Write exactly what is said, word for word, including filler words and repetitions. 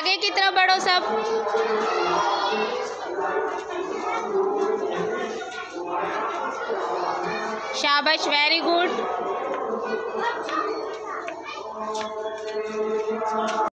आगे की तरफ बढ़ो सब। शाबाश, वेरी गुड।